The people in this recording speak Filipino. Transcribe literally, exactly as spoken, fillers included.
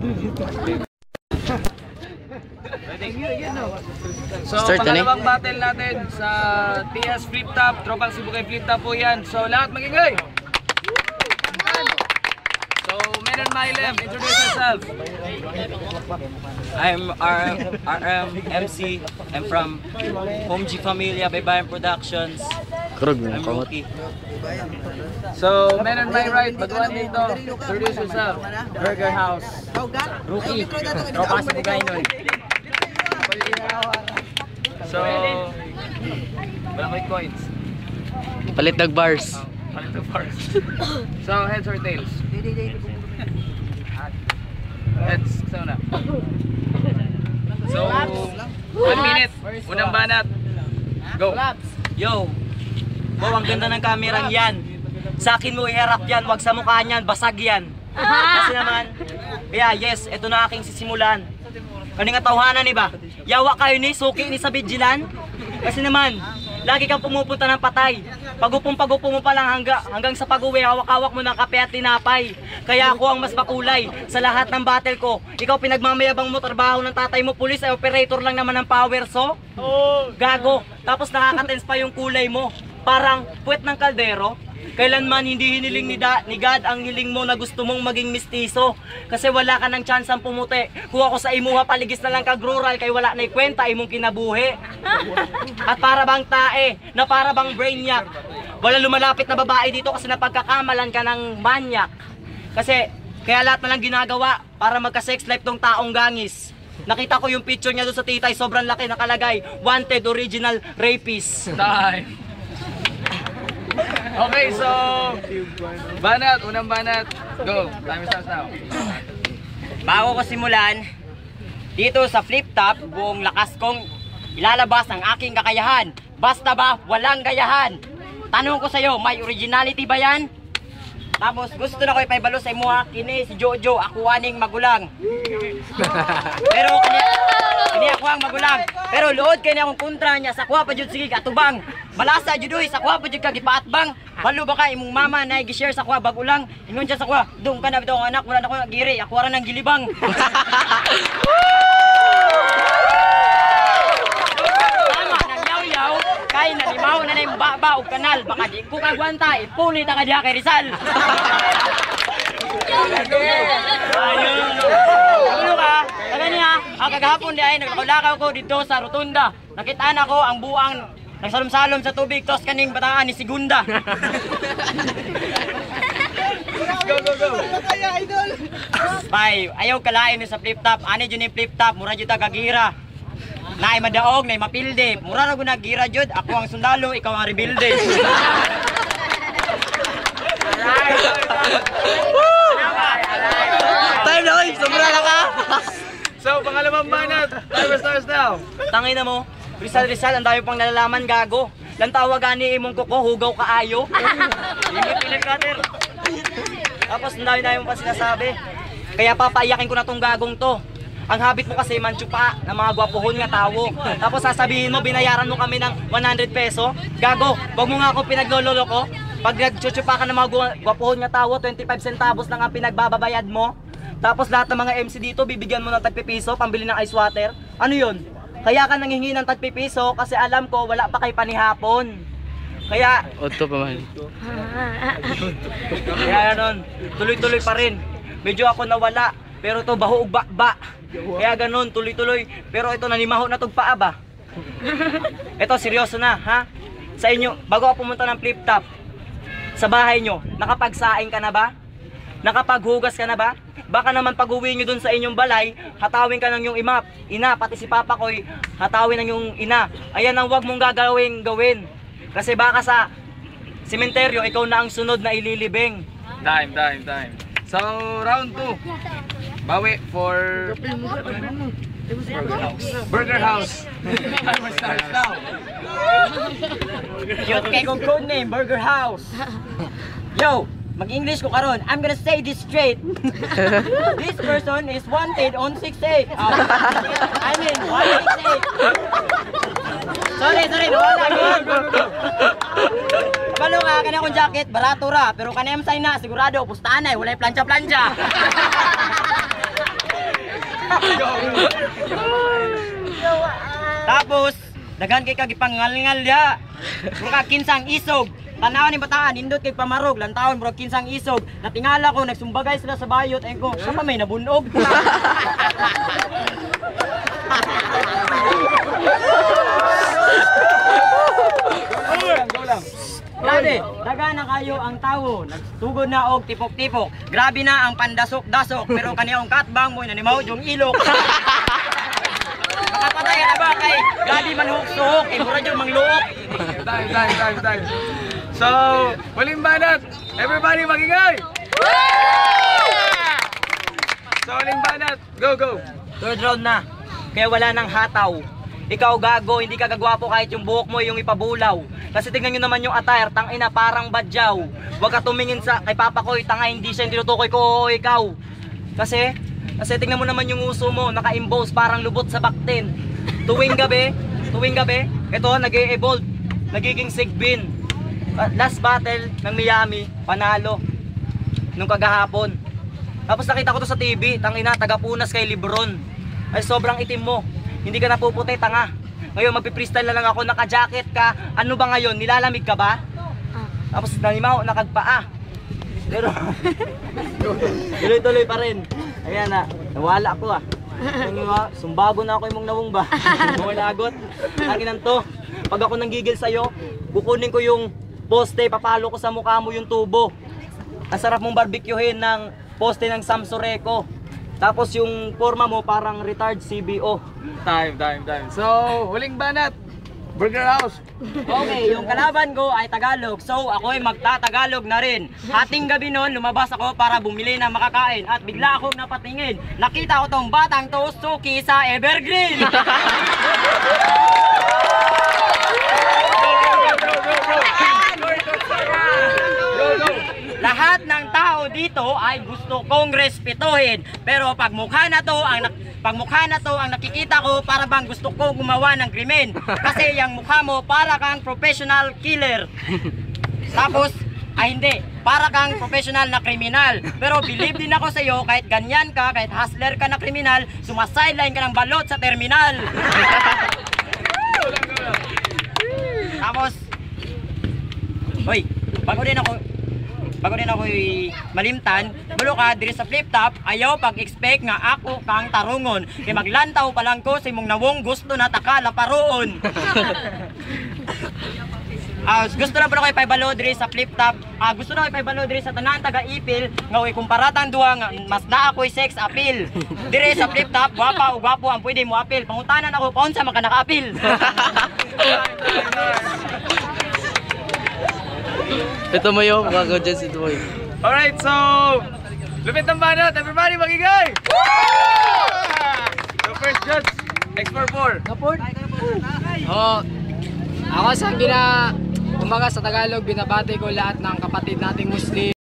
So, pangalawang battle natin sa T S Flip Top, Tropang Sibugay Flip Top po yan. So, lahat magingay! So, men on my left, introduce yourself. I'm R M M C. I'm from Home G Familia Baybayin Productions. I'm Rookie. So, men on my right, baguhan dito. Introduce yourself. Burger House. Rookie. Tropang Sibugay nun. So, walang may coins. Palit ng bars. Palit ng bars. So, heads or tails? Heads. So na. So, one minute. Unang banat. Go. Yo! Wow, ang ganda ng kamerang yan. Sa akin mo iharap yan, wag sa mukha niyan, basag yan. Kasi naman, yeah, yes, ito na aking sisimulan. Kaning tawhanan ni ba? Yawa kayo ni, suki ni sa Vigilan. Kasi naman, lagi kang pumupunta ng patay. Pagupong-pagupong mo pa lang hangga, hanggang sa pag-uwi, hawak-hawak mo ng kape at tinapay. Kaya ako ang mas makulay sa lahat ng battle ko. Ikaw pinagmamayabang mo trabaho ng tatay mo, pulis ay operator lang naman ng power, so? Gago, tapos nakaka-tense pa yung kulay mo. Parang puwet ng kaldero. Kailanman hindi hiniling ni, da, ni God ang hiling mo na gusto mong maging mistiso. Kasi wala ka ng chance ang pumuti. Kung ako sa imuha paligis na lang kag-rural kay wala na ikwenta imong kinabuhi. At para bang tae, na para bang brainiac. Wala lumalapit na babae dito kasi napagkakamalan ka ng manyak. Kasi kaya lahat na lang ginagawa para magka-sex life tong taong gangis. Nakita ko yung picture niya doon sa titay, sobrang laki, nakalagay, wanted original rapist. Time. Okay, so banat, unang banat. Go. Time starts now. Bago ko simulan, dito sa Flip Top, buong lakas kong ilalabas ang aking kakayahan. Basta ba, walang gayahan. Tanong ko sa'yo, may originality ba yan? Tapos gusto na ko ipaibalo sa imuha, kini si Jojo, ako aning magulang. Pero kini, kini ako ang magulang. Pero luod kay akong kontra niya, sa kuha pa jud sige katubang. Balasa jud oy, sa kuha pa jud ka gipaatbang. Balo ba ka imong mama na gi-share sa kuha bagulang. Ingon siya sa kuha, dong ka na bitaw ang anak, wala na ko giri, ako ra nang gilibang. Kay nalimaw na na yung baba o kanal, baka di ko kagwanta, ipulit ka diya kay Rizal. Ayun. Ano ka? Kaya niya, ang kagahapon di ay naglakalakaw ko dito sa Rotunda. Nakitaan ako ang buang nagsalom-salom sa tubig, tos kaning bataan ni Segunda. Go, go, go. Bay, ayaw kalain sa Flip Top. Ani dyan yung Flip Top, mura dyan kagira. Naay madaog, naay mapilde. Mura na ko nagira jud. Ako ang sundalo, ikaw ang rebuilde. Time na oy, sobra na ka. So, pangalawang banat. Time starts now. Tangay na mo. Rizal Rizal, ang dami pang nalalaman gago. Lantawa gani imong kuko, hugaw kaayo. Limit-limit cutter. Tapos ang dami-dami mo pa sinasabi. Kaya papaiyakin ko na tong gagong to. Ang habit mo kasi manchupa ng mga gwapuhon nga tawo. Tapos sasabihin mo, binayaran mo kami ng one hundred peso. Gago, wag mo nga ako pinaglololo ko. Pag nagchuchupa ka ng mga gwapuhon nga tawo, twenty-five centavos lang ang pinagbababayad mo. Tapos lahat ng mga M C dito, bibigyan mo ng tagpipiso, pambili ng ice water. Ano yun? Kaya ka nanghingi ng tagpipiso kasi alam ko, wala pa kay panihapon. Kaya... Oto pa man. Kaya nun, tuloy-tuloy pa rin. Medyo ako nawala, pero to baho ug bakba. Kaya ganun, tuloy-tuloy. Pero ito, nanimaho na tong paa ba? Ito, seryoso na, ha? Sa inyo, bago ako pumunta ng Flip Top, sa bahay nyo, nakapagsaing ka na ba? Nakapaghugas ka na ba? Baka naman pag-uwi nyo dun sa inyong balay, hatawin ka ng yung imap, ina, pati si Papa ko'y hatawin ng yung ina. Ayan ang wag mong gagawin gawin. Kasi baka sa sementeryo, ikaw na ang sunod na ililibing. Time, time, time. So, round two. Bawi for Burger House. Burger House. Time starts now. Cute kay kong code name, Burger House. Yo, mag-English ko karon. I'm gonna say this straight. This person is wanted on six eight. Oh, I mean, one six eight. Sorry, sorry, nawala ko. Kabalo ka, kanya akong jacket, barato ra. Pero kanya yung sign na, sigurado, pustahan na, wala yung plancha-plancha. Dagan kay kag ipangalngal ya. Murag ka kinsang isog. Tanaw ni bataan, indot kay pamarog, lantawon murag kinsang isog. Natingala ko nagsumbagay sila sa bayot, ay ko, sa pa may nabunog. Go lang. Grabe, daga na kayo ang tawo, nagsugod na og tipok-tipok. Grabe na ang pandasok-dasok, pero kaniyong katbang mo nanimaw yung ilok. Makapatay na ba kay grabe man huksuhok, kay mura yung mangluok. Time, time, time, time. So, huling banat. Everybody magingay! So, huling banat. Go, go. Third round na, kaya wala nang hataw. Ikaw gago, hindi ka gagwapo kahit yung buhok mo yung ipabulaw. Kasi tingnan nyo naman yung attire, tangina parang badyaw. Huwag ka tumingin sa kay Papa Koy, tanga hindi siya yung tinutukoy ko o ikaw. Kasi, kasi tingnan mo naman yung uso mo, naka-imbose parang lubot sa baktin. Tuwing gabi, tuwing gabi, ito nag-e-evolve, nagiging sigbin. Last battle ng Miami, panalo. Nung kagahapon. Tapos nakita ko to sa T V, tangina, taga-punas kay Lebron. Ay sobrang itim mo. Hindi ka napuputi, tanga. Ngayon magpi-freestyle na lang ako, naka-jacket ka. Ano ba ngayon? Nilalamig ka ba? Tapos nanimaw, nakagpaa. Pero tuloy-tuloy pa rin. Ayan na, nawala ako ah. Sumbago na ako yung mong nawong ba? Nawalagot. Akin to. Pag ako nanggigil sa'yo, kukunin ko yung poste, papalo ko sa mukha mo yung tubo. Ang sarap mong barbecuehin ng poste ng Samsoreco. Tapos yung forma mo parang retired C B O. Time, time, time. So, huling banat. Burger House. Okay, yung kalaban ko ay Tagalog. So, ako ay magtatagalog na rin. Hating gabi noon, lumabas ako para bumili ng makakain. At bigla akong napatingin. Nakita ko tong batang to, Suki sa Evergreen. Lahat ng tao dito ay gusto kong respetuhin. Pero pag mukha na to ang pag mukha na to ang nakikita ko, para bang gusto ko gumawa ng krimen. Kasi yung mukha mo para kang professional killer. Tapos ay hindi, para kang professional na kriminal. Pero believe din ako sa iyo, kahit ganyan ka, kahit hustler ka na kriminal, sumasideline ka ng balot sa terminal. Tapos hoy, bago din ako Bago din ako malimtan, bulo ka diri sa flip top, ayaw pag-expect nga ako kang tarungon. Kaya maglantaw pa lang ko sa imong nawong gusto na takala paroon. Ah, gusto na pala ko ipabalo diri sa flip top. Ah, gusto na ko ipabalo diri sa tanan taga-ipil nga way kumparatang duha nga mas naa ko'y sex appeal. Diri sa flip top, gwapa o gwapo ang pwede mo appeal. Pangutanan ako kung sa maka naka-appeal. Ito mo yung bago dyan si Tumoy. Alright, so, lupit ng banat. Everybody magingay! So, first judge, X forty-four. Oh, ako sa gina, kumbaga sa Tagalog, binabati ko lahat ng kapatid nating Muslim.